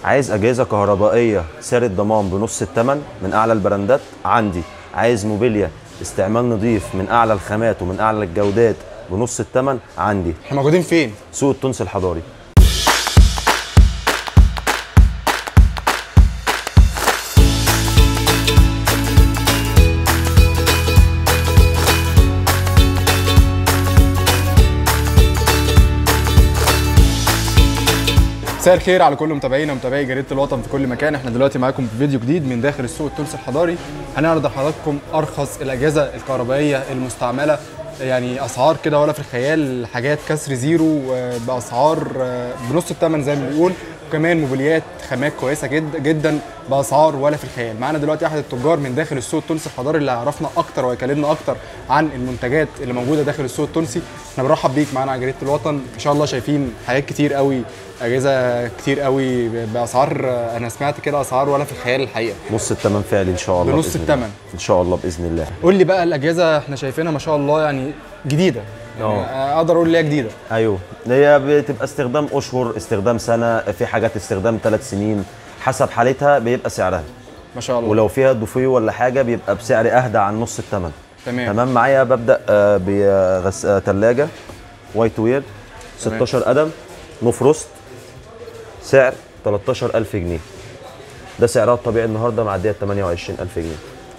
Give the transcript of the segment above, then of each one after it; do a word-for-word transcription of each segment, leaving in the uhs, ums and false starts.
عايز اجهزه كهربائيه سعر الضمان بنص الثمن من اعلى البراندات عندي. عايز موبيليا استعمال نظيف من اعلى الخامات ومن اعلى الجودات بنص الثمن عندي. احنا موجودين فين؟ سوق التونس الحضاري. مساء الخير على كل متابعينا ومتابعي جريده الوطن في كل مكان. احنا دلوقتي معاكم في فيديو جديد من داخل السوق التونسي الحضاري. هنعرض لحضراتكم ارخص الاجهزه الكهربائيه المستعمله، يعني اسعار كده ولا في الخيال، حاجات كسر زيرو باسعار بنص الثمن زي ما بنقول، وكمان موبيليات خامات كويسه جدا جدا باسعار ولا في الخيال. معانا دلوقتي احد التجار من داخل السوق التونسي الحضاري اللي هيعرفنا اكتر ويكلمنا اكتر عن المنتجات اللي موجوده داخل السوق التونسي. احنا بنرحب بيك معانا على جريده الوطن. ان شاء الله شايفين حاجات كتير قوي، اجهزه كتير قوي باسعار، انا سمعت كده اسعار ولا في الخيال الحقيقه. نص الثمن فعلي ان شاء الله. بنص الثمن ان شاء الله باذن الله. قول لي بقى الاجهزه احنا شايفينها ما شاء الله يعني جديده، يعني اقدر اقول لي هي جديده. ايوه، هي بتبقى استخدام اشهر، استخدام سنه، في حاجات استخدام ثلاث سنين، حسب حالتها بيبقى سعرها ما شاء الله. ولو فيها ضفيه ولا حاجه بيبقى بسعر اهدى عن نص الثمن. تمام تمام. معايا ببدا بثلاجه وايت وير ستاشر قدم نو فروست، سعر تلتاشر ألف جنيه. ده سعرها الطبيعي النهارده معديه ثمانية وعشرين ألف جنيه.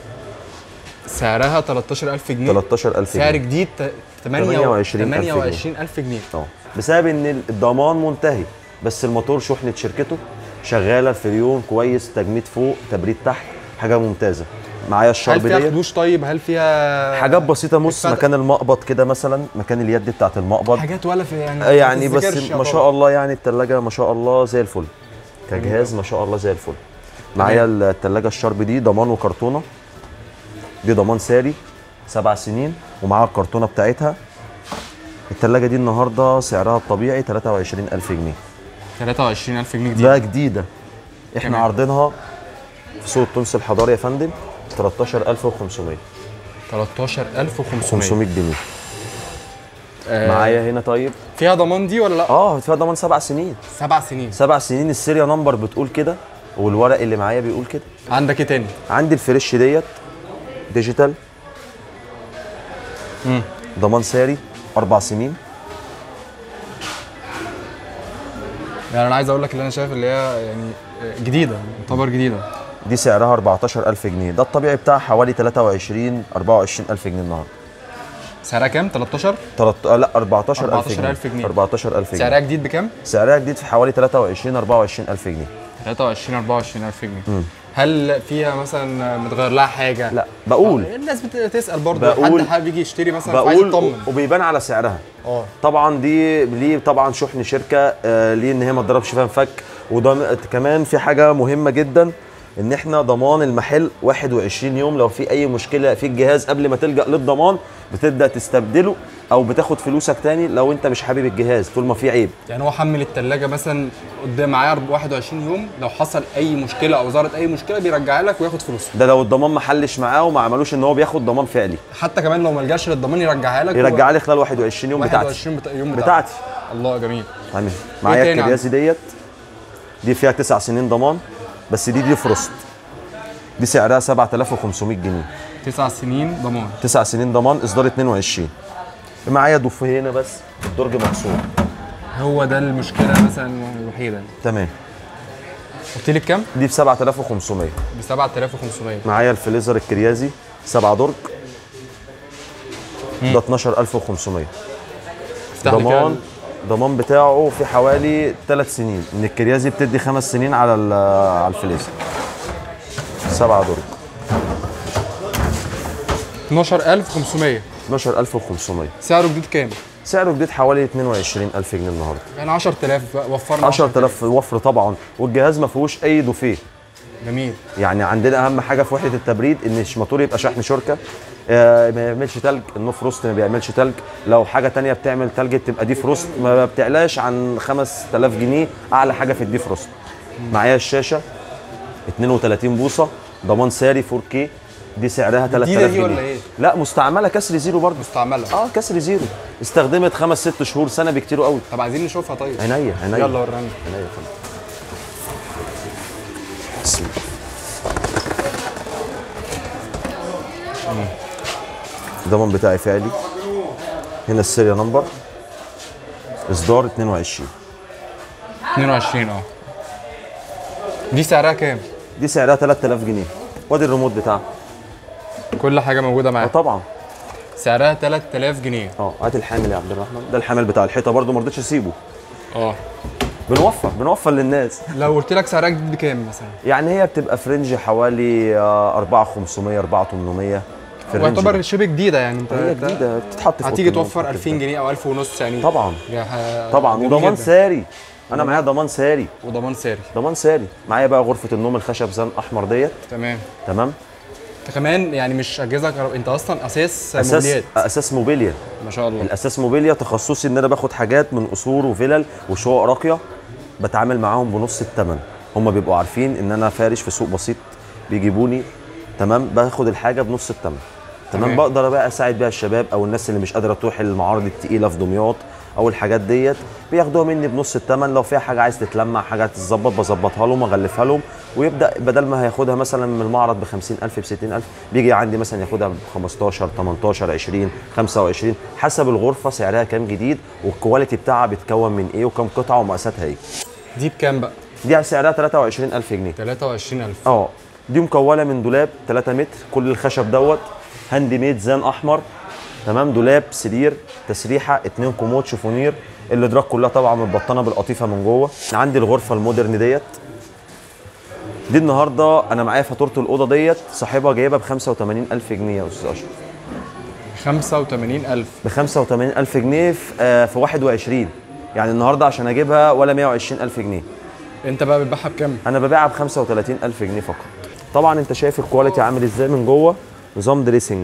سعرها تلتاشر ألف جنيه. تلتاشر ألف جنيه سعر جديد ثمانية وعشرين ألف جنيه. اه بسبب ان الضمان منتهي، بس الموتور شحنه شركته شغاله، الفريون كويس، تجميد فوق، تبريد تحت، حاجه ممتازه. معايا الشرب ديت. هل فيها خدوش؟ طيب هل فيها حاجات بسيطه، مص مكان المقبض كده مثلا، مكان اليد بتاعت المقبض، حاجات ولا في يعني يعني بس ما شاء الله، يعني الثلاجه ما شاء الله زي الفل كجهاز، ما شاء الله زي الفل. معايا الثلاجه الشرب دي ضمان وكرتونه، دي ضمان ساري سبع سنين ومعاها الكرتونه بتاعتها. الثلاجه دي النهارده سعرها الطبيعي تلاتة وعشرين ألف جنيه. تلاتة وعشرين ألف جنيه جديده. ده جديده، احنا كمان عارضينها في سوق التونس الحضاري يا فندم تلتاشر ألف وخمسمية. تلتاشر ألف وخمسمية خمسمية جنيه. آه معايا هنا. طيب فيها ضمان دي ولا لا؟ اه فيها ضمان سبع سنين. سبع سنين سبع سنين، السيريا نمبر بتقول كده والورق اللي معايا بيقول كده. عندك ايه تاني؟ عندي الفريش ديت ديجيتال، امم ضمان ساري اربع سنين. يعني انا عايز اقول لك اللي انا شايف اللي هي يعني جديده، تعتبر جديده. دي سعرها اربعتاشر ألف جنيه، ده الطبيعي بتاعها حوالي تلاتة وعشرين اربعة وعشرين ألف جنيه النهارده. سعرها كام؟ تلتاشر؟ تلت... لا اربعتاشر ألف جنيه. اربعتاشر ألف جنيه. سعرها جديد بكام؟ سعرها جديد في حوالي تلاتة وعشرين اربعة وعشرين ألف جنيه. تلاتة وعشرين اربعة وعشرين ألف جنيه. مم. هل فيها مثلا متغير لها حاجه؟ لا بقول، الناس بتسال برضه، حد حابب يجي يشتري مثلا عايز يطمن، وبيبان على سعرها. اه طبعا دي ليه طبعا شحن شركه، آه ليه ان هي ما تضربش فيها فك. وده كمان في حاجه مهمه جدا، ان احنا ضمان المحل واحد وعشرين يوم، لو في اي مشكله في الجهاز قبل ما تلجا للضمان بتبدا تستبدله او بتاخد فلوسك تاني لو انت مش حابب الجهاز طول ما في عيب. يعني هو حمل الثلاجه مثلا قدام معايا واحد وعشرين يوم، لو حصل اي مشكله او ظهرت اي مشكله بيرجعها لك وياخد فلوسه. ده لو الضمان ما حلش معاه وما عملوش ان هو بياخد ضمان فعلي. حتى كمان لو ما لجاش للضمان يرجعها لك، يرجعها لي خلال واحد وعشرين يوم. واحد وعشرين بتاعتي يوم بتاعتي, بتاعتي. الله جميل. تمام. معايا الكريازي ديت، دي فيها تسع سنين ضمان، بس دي دي فروست، دي سعرها سبعة آلاف وخمسمية جنيه. تسع سنين ضمان. تسع سنين ضمان، اصدار اتنين وعشرين. معايا ضفه هنا بس الدرج مكسور. هو ده المشكله مثلا الوحيده. تمام. قلت لي بكام؟ دي ب سبعة آلاف وخمسمية. ب سبعة آلاف وخمسمية. معايا الفليزر الكريازي سبعة درج، ده اتناشر ألف وخمسمية. ضمان ضمان بتاعه في حوالي ثلاث سنين، ان الكريازي بتدي خمس سنين على على الفليزر. سبعة درج اتناشر ألف وخمسمية. اتناشر ألف وخمسمية. سعره جديد كام؟ سعره جديد حوالي اتنين وعشرين ألف جنيه النهارده. يعني عشرة آلاف وفرنا. عشرة آلاف وفر طبعا، والجهاز ما فيهوش اي دوفيه. جميل. يعني عندنا اهم حاجه في وحده التبريد ان الموتور يبقى شحن شركه، آه ما يعملش تلج، النو فروست ما بيعملش تلج. لو حاجه تانية بتعمل تلج تبقى دي فروست، ما بتعلاش عن خمسة آلاف جنيه اعلى حاجه في الدي فروست. معايا الشاشه اتنين وتلاتين بوصه، ضمان ساري فور كيه، دي سعرها تلات آلاف جنيه. ولا ايه؟ لا مستعمله كسر زيرو برضه. مستعمله اه كسر زيرو، استخدمت خمس ست شهور سنه بكتير قوي. طب عايزين نشوفها. طيب عينيا عينيا. يلا ورينا. عينيا يا فندم. بسم الله. الضمان بتاعي فعلي. هنا السيريا نمبر اصدار اتنين وعشرين. اتنين وعشرين اه. دي سعرها كام؟ دي سعرها تلات آلاف جنيه. وادي الريموت بتاعها. كل حاجه موجوده اه معاها. طبعا. سعرها تلات آلاف جنيه. اه هات الحامل يا عبد الرحمن. ده الحامل بتاع الحيطه برده ما رضيتش اسيبه. اه. بنوفر بنوفر للناس. لو قلت لك سعرها جديد بكام مثلا؟ يعني هي بتبقى في رينج حوالي أربعة آلاف وخمسمية أربعة آلاف وتمنمية في الرينج ويعتبر ده. شبه جديده يعني انت هي جديده بتتحط في هتيجي أوضة النوم، توفر بتتحط ألفين في- جنيه او ألف ونص يعني. طبعا يا- طبعا. جميل وضمان جدا. ساري. انا معايا ضمان ساري. وضمان ساري. ضمان ساري. معايا بقى غرفه النوم الخشب زان احمر ديت. تمام. تمام. انت كمان يعني مش اجهزه كهرباء، انت اصلا اساس اساس موبيليات. اساس موبيليا. ما شاء الله. الاساس موبيليا تخصصي ان انا باخد حاجات من قصور وفلل وشقق راقيه، بتعامل معاهم بنص الثمن. هم بيبقوا عارفين ان انا فارش في سوق بسيط، بيجيبوني تمام، باخد الحاجه بنص الثمن. تمام. تمام. بقدر بقى اساعد بيها الشباب او الناس اللي مش قادره تروح المعارض التقيله في دمياط او الحاجات ديت، بياخدوها مني بنص الثمن. لو فيها حاجه عايز تتلمع، حاجه تتظبط، بظبطها لهم اغلفها لهم، ويبدا بدل ما هياخدها مثلا من المعرض ب خمسين ألف ب ستين ألف، بيجي عندي مثلا ياخدها ب خمستاشر تمنتاشر عشرين خمسة وعشرين حسب الغرفه سعرها كام جديد والكواليتي بتاعها بيتكون من ايه وكم قطعه ومقاساتها ايه. دي بكام بقى؟ دي سعرها تلاتة وعشرين ألف جنيه. تلاتة وعشرين ألف. اه دي مكونه من دولاب تلاتة متر، كل الخشب دوت هاند ميد زان احمر. تمام. دولاب، سرير، تسريحه، اتنين كومود شيفونير، الادراج كلها طبعا متبطنه بالقطيفه من جوه. عندي الغرفه المودرن ديت. دي النهارده انا معايا فاتوره الاوضه ديت صاحبها جايبها ب خمسة وتمانين ألف جنيه يا استاذ اشرف. خمسة وتمانين ألف. ب خمسة وتمانين ألف جنيه في, آه في واحد وعشرين. يعني النهارده عشان اجيبها ولا مية وعشرين ألف جنيه. انت بقى بتبيعها بكام؟ انا ببيعها ب خمسة وتلاتين ألف جنيه فقط. طبعا انت شايف الكواليتي عامل ازاي من جوه، نظام دريسنج.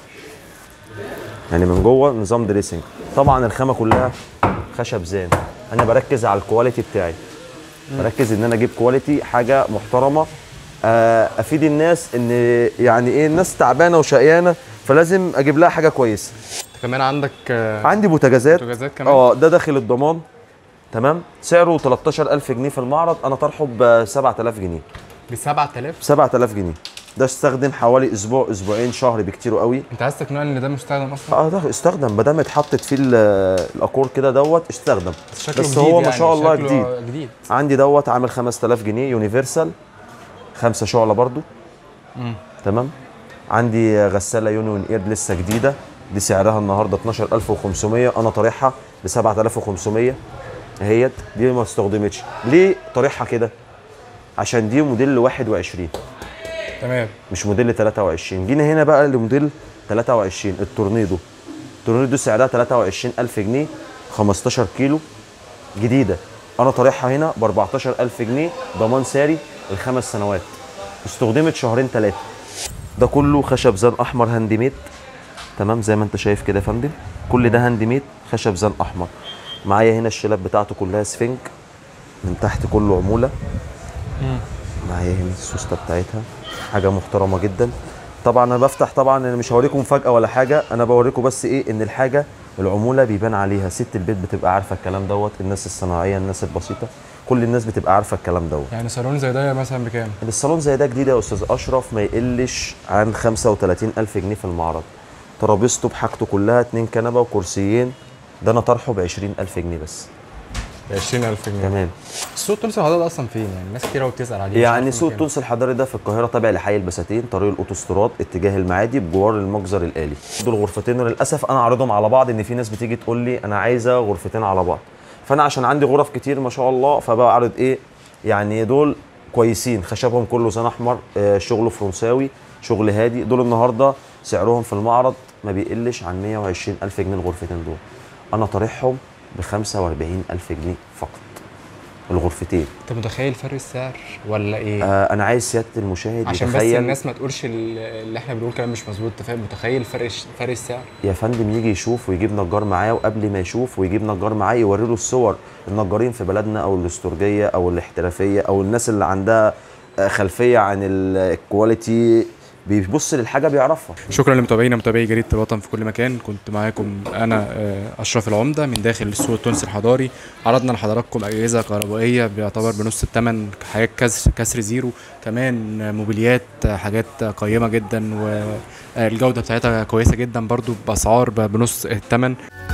يعني من جوه نظام دريسنج. طبعا الخامه كلها خشب زان. انا بركز على الكواليتي بتاعي. بركز ان انا اجيب كواليتي حاجه محترمه، افيد الناس ان يعني ايه الناس تعبانه وشقيانه، فلازم اجيب لها حاجه كويسه. انت كمان عندك آه، عندي بوتاجازات. بوتاجازات كمان. اه ده داخل الضمان. تمام. سعره تلتاشر ألف جنيه في المعرض، انا طرحه ب سبعة آلاف جنيه. ب سبعة آلاف؟ سبعة آلاف جنيه. ده استخدم حوالي اسبوع اسبوعين شهر بكتير قوي. انت عايز تقنعني ان ده مستخدم اصلا؟ اه ده استخدم، ما دام اتحطت فيه ال- الاكور كده دوت استخدم. شكله بس جديد هو ما يعني، شاء الله شكله جديد. جديد. عندي دوت عامل خمسة آلاف جنيه يونيفرسال، خمسة شعلة برضو. مم. تمام. عندي غسالة يونيون اير لسه جديدة، دي سعرها النهارده اتناشر ألف وخمسمية، انا طارحها ب سبعة آلاف وخمسمية. اهيت دي ما استخدمتش. ليه طارحها كده؟ عشان دي موديل واحد وعشرين تمام. مش موديل تلاتة وعشرين. جينا هنا بقى لموديل تلاتة وعشرين التورنيدو. التورنيدو سعرها تلاتة وعشرين ألف جنيه، خمستاشر كيلو جديده. انا طارحها هنا ب أربعتاشر ألف جنيه، ضمان ساري الخمس سنوات، استخدمت شهرين ثلاثه. ده كله خشب زان احمر هاند ميد. تمام. زي ما انت شايف كده يا فندم، كل ده هاند ميد خشب زان احمر. معايا هنا الشلاب بتاعته كلها سفنج، من تحت كله عموله. معايا هنا السوسته بتاعتها، حاجه محترمه جدا. طبعا انا بفتح، طبعا انا مش هوريكم مفاجاه ولا حاجه، انا بوريكم بس ايه ان الحاجه العموله بيبان عليها. ست البيت بتبقى عارفه الكلام دوت، الناس الصناعيه الناس البسيطه كل الناس بتبقى عارفه الكلام دوت. يعني صالون زي ده مثلا بكام؟ الصالون زي ده جديد يا استاذ اشرف ما يقلش عن خمسة وتلاتين ألف جنيه في المعرض. ترابيزته بحاجته كلها، اتنين كنبه وكرسيين، ده انا طرحه ب عشرين ألف جنيه بس. ب عشرين ألف جنيه. تمام. السوق التونسي الحضاري ده اصلا فين؟ يعني ناس كتير قوي بتسال عليه. يعني سوق التونسي الحضاري ده في القاهره تابع لحي البساتين، طريق الاوتوستراد اتجاه المعادي بجوار المجزر الالي. دول غرفتين، وللاسف انا عارضهم على بعض ان في ناس بتيجي تقول لي انا عايزه غرفتين على بعض، فانا عشان عندي غرف كتير ما شاء الله فبعرض ايه يعني دول كويسين، خشبهم كله زان احمر، آه شغله فرنساوي، شغل هادي. دول النهارده سعرهم في المعرض ما بيقلش عن مية وعشرين ألف جنيه الغرفتين دول. انا طارحهم ب خمسة وأربعين ألف جنيه فقط الغرفتين. انت متخيل فرق السعر ولا ايه؟ آه انا عايز سياده المشاهد عشان يتخيل بس الناس ما تقولش اللي احنا بنقول كلام مش مظبوط. انت فاهم؟ متخيل فرق فرق السعر؟ يا فندم يجي يشوف ويجيب نجار معاه، وقبل ما يشوف ويجيب نجار معاه يوري له الصور. النجارين في بلدنا او الاسترجيه او الاحترافيه او الناس اللي عندها خلفيه عن الكواليتي بيبص للحاجه بيعرفها. شكرا لمتابعينا متابعي جريده الوطن في كل مكان. كنت معاكم انا اشرف العمده من داخل السوق التونسي الحضاري. عرضنا لحضراتكم اجهزه كهربائيه بيعتبر بنص الثمن، حاجات كسر كسر زيرو، كمان موبيليات حاجات قيمه جدا والجوده بتاعتها كويسه جدا برضو باسعار بنص الثمن.